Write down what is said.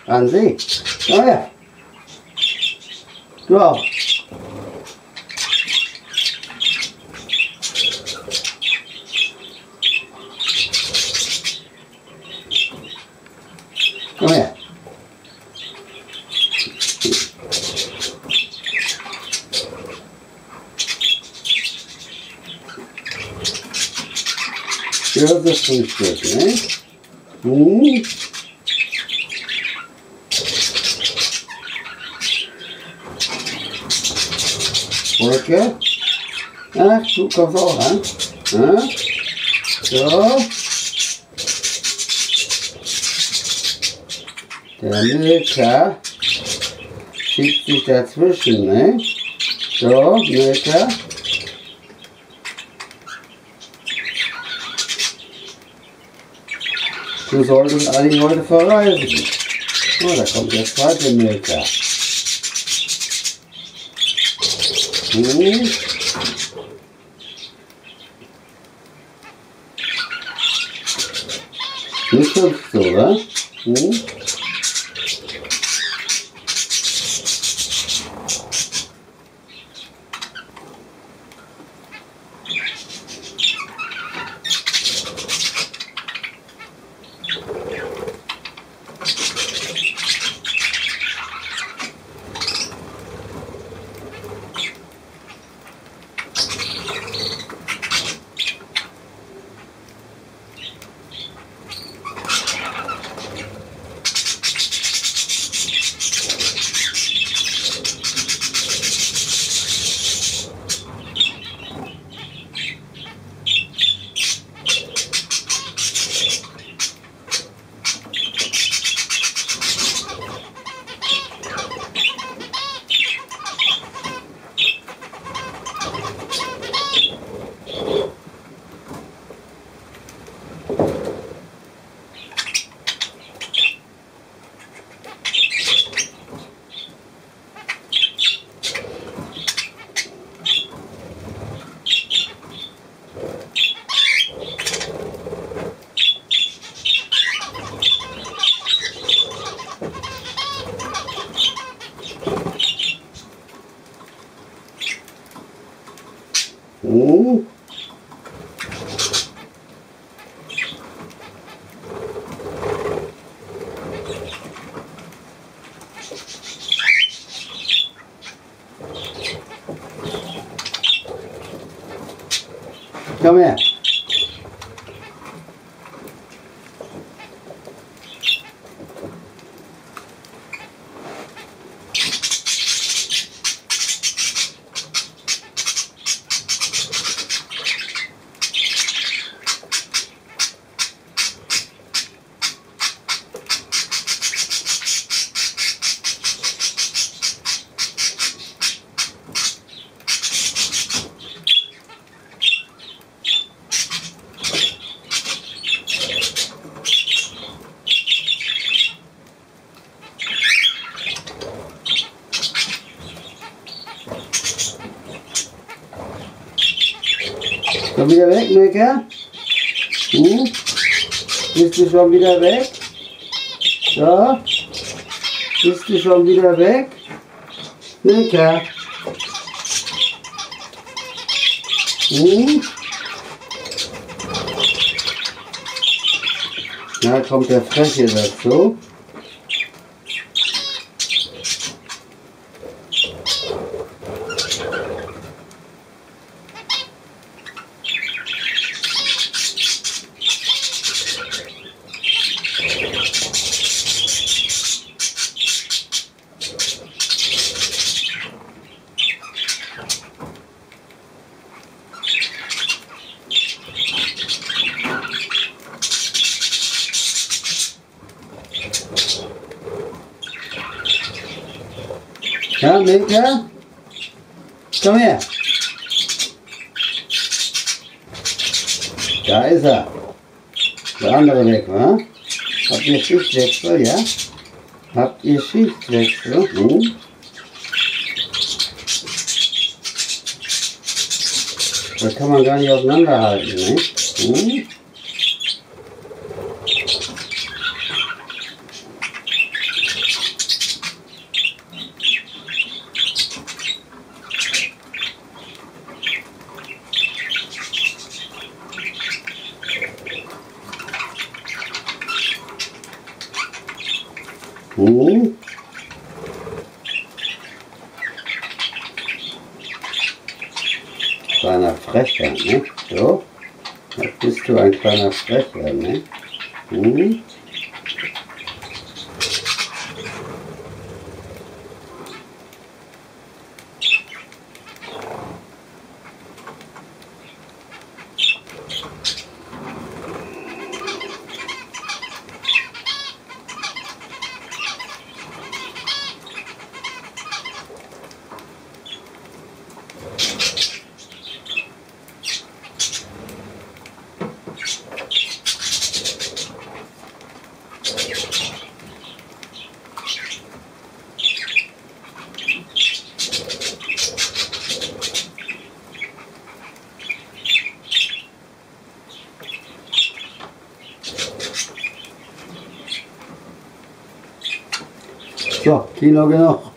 An sie. Komm her. Du auch. Komm her. Hirsefrühstück, ne? Wolke. Ach, du kommst auch an. Ja. So. Der Milka schiebt sich dazwischen, ne? So, Milka. Du solltest eigentlich heute verreisen. Oh, da kommt der zweite Milka. Nicht hübsch, oder? Komm her. Schon wieder weg, Milka? Bist du schon wieder weg? So? Bist du schon wieder weg? Milka? Na, kommt der Freche dazu. Ja, Milka? Komm her. Da ist er. Der andere weg, wa? Habt ihr Schichtwechsel, ja? Habt ihr Schichtwechsel? Das kann man gar nicht auseinanderhalten, ne? Kleiner Frecher, ne? So. Jetzt bist du ein kleiner Frecher, ne? So, Kino genug.